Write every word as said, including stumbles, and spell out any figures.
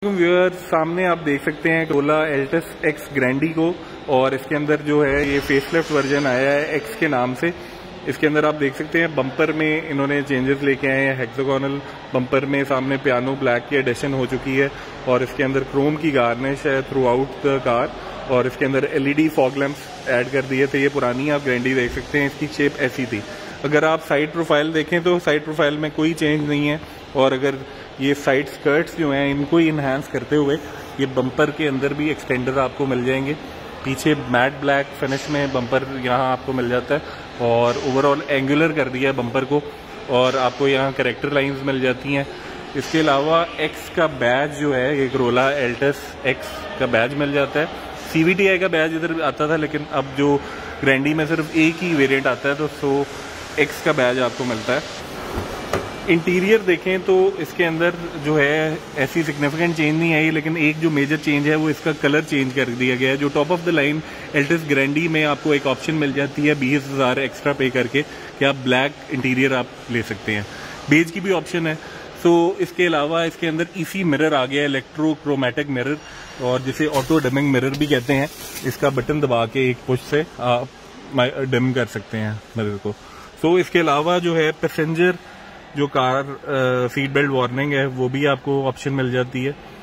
Viewer सामने आप देख सकते हैं Corolla Altis X Grandi को, और इसके अंदर जो है ये फेसलिफ्ट वर्जन आया है X के नाम से। इसके अंदर आप देख सकते हैं बम्पर में इन्होंने चेंजेस लेके आए हैं। हेक्सागोनल बम्पर में सामने पियानो ब्लैक की एडिशन हो चुकी है, और इसके अंदर क्रोम की गार्निश है थ्रू आउट द कार, और इसके अंदर एलईडी फॉग लैंप्स ऐड कर दिए थे। ये पुरानी आप ग्रैंडी देख सकते हैं, इसकी शेप ऐसी थी। अगर आप साइड प्रोफाइल देखें तो साइड प्रोफाइल में कोई चेंज नहीं है, और अगर ये साइड स्कर्ट्स जो हैं इनको ही इन्हांस करते हुए ये बम्पर के अंदर भी एक्सटेंडर आपको मिल जाएंगे। पीछे मैट ब्लैक फिनिश में बम्पर यहाँ आपको मिल जाता है, और ओवरऑल एंगुलर कर दिया है बम्पर को, और आपको यहाँ करेक्टर लाइंस मिल जाती हैं। इसके अलावा एक्स का बैज जो है ये Corolla Altis X का बैज मिल जाता है। सीवीटीआई का बैज इधर आता था, लेकिन अब जो ग्रैंडी में सिर्फ एक ही वेरिएंट आता है, तो सो एक्स का बैज आपको मिलता है। इंटीरियर देखें तो इसके अंदर जो है ऐसी सिग्निफिकेंट चेंज नहीं आई, लेकिन एक जो मेजर चेंज है वो इसका कलर चेंज कर दिया गया है। जो top of the line Altis Grandi में आपको एक ऑप्शन मिल जाती है बीस हजार एक्स्ट्रा पे करके कि आप ब्लैक इंटीरियर आप ले सकते हैं, बेज की भी ऑप्शन है। सो इसके अलावा इसके अंदर इसी मिरर आ गया है, इलेक्ट्रोक्रोमैटिक मिरर, और जिसे ऑटो डिमिंग मिरर भी कहते हैं। इसका बटन दबा के एक पुश से आप डिम कर सकते हैं मिरर को। सो इसके अलावा जो है पैसेंजर जो कार सीट बेल्ट वार्निंग है वो भी आपको ऑप्शन मिल जाती है।